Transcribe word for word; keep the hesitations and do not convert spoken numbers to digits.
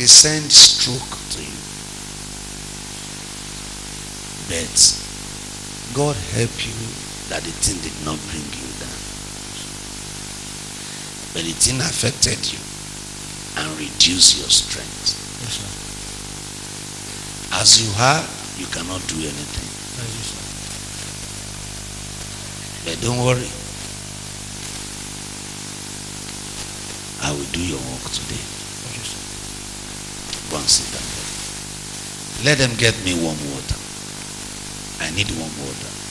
they send stroke to you. But God help you that the thing did not bring you down. But the thing affected you and reduced your strength. Yes, sir. As you are, you cannot do anything. Yes, sir. But don't worry. I will do your work today. Yes, sir. Go and sit down there. Let them get me warm water. I need warm water.